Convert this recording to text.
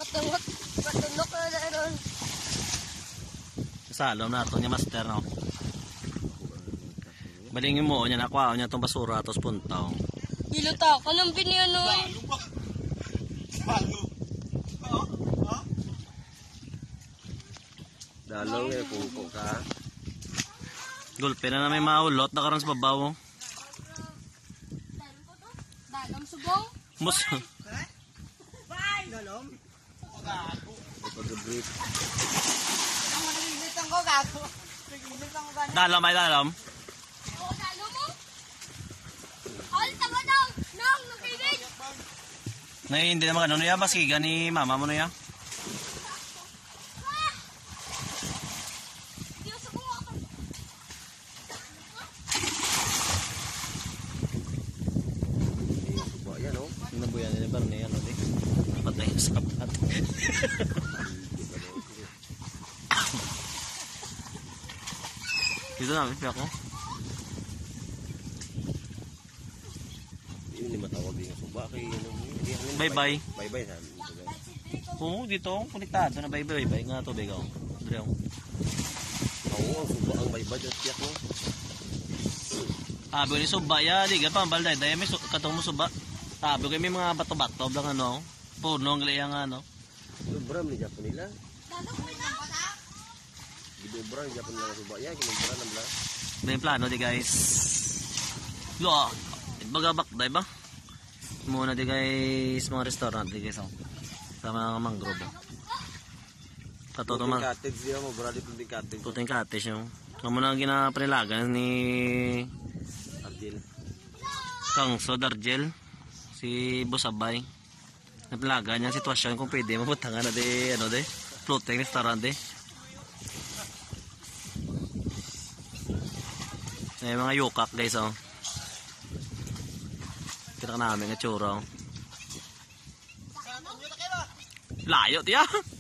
Patulok na na ron. Salom na ito niya master no. Balingin mo niya nakuha niya itong basura tapos puntaw. Iluta ka ng biniyan no. Dalaw eh, pupo ka. Gulpe na may maulot na karon sa babaw. Dalam subong. Mus. Dalom. Pag-break. Ang nagigilitan ko gago. Nagigilitan ko ganun. Dalam ay dalam. O, dalo mo. Al, tama daw. Nang, nakinig. Na hindi naman ano ya basiga ni mama mo no ya. Diyos sa bunga ka. Suba yan, oh. Nabuyan ni Barney ano di. Patay sa kapat. Dito na piyak ko. Hindi matawag yung suba kay Bye bye. Bye bye sabi. Oo, dito konektado na bye bye bye nga to bigaw. Dire ako. Oo, ang suba ang bye bye at tiyak mo. Tabi ni suba ya, di ka pa balday day may katong mo suba. Tabi kay may mga bato-bato lang ano. Puno ang liyang ano. Sobra ni Japon nila. Dalo mo na. Gidobra ni Japon nila suba ya, kinobra na bla. May plano di guys. Lo, bagabak day ba? Muna di guys mga restaurant di guys oh. Sama ng mangrove. Katoto man. Cottage dia mo, bra di puting cottage. Puting cottage yung. Kamu na ginapanilagan ni Argel. Kang Sodargel si Busabay. Naplaga niya sitwasyon kung pwede mabutangan na di ano de floating restaurant de. May mga yukak guys oh. Tira namin nga tsura oh. Layo tiya.